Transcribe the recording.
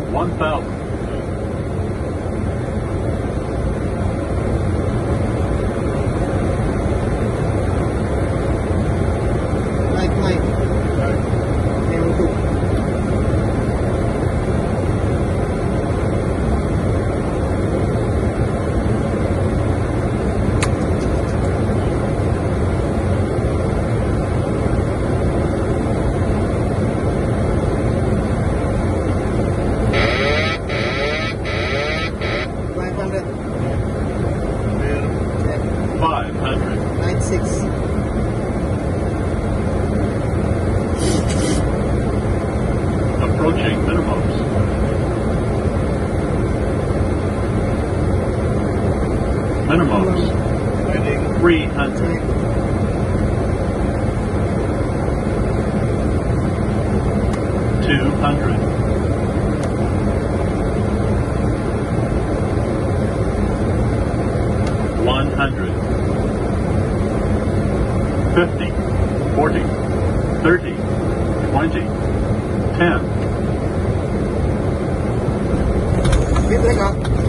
1,000. Mike. Meron 2. Approaching minimums. Minimums. 300. 200. 100. 50. 40. 30. 20. 10. Wait,